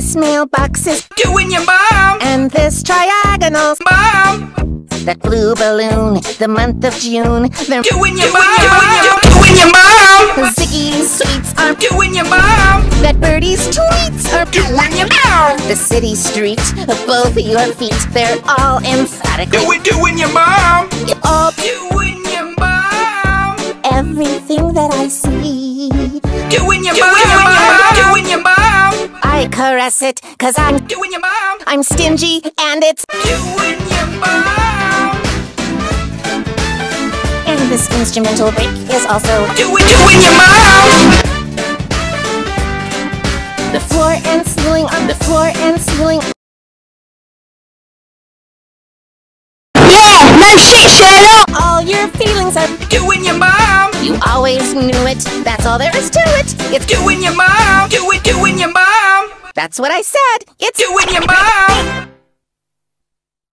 This mailbox is doing your mom. and this triagonal's Mom, that blue balloon, the month of June. They're doing your mom. Doing your mom. Ziggy's sweets are Doing your mom. that birdie's tweets are Doing your mom. the city streets of both your feet. They're all emphatically Doing your mom. all Doing your mom. everything that I see. Doing your mom. Doing your mom. I caress it, 'cause Doing your mom. I'm stingy and it's Doing your mom. and this instrumental break is also Doing your mom. the floor and ceiling on the floor and ceiling. Yeah, no shit, Sherlock! All your feelings are Doing your mom. you always knew it. That's all there is to it. It's Doing your mom. Doing your mom. that's what I said. It's Doing your mom.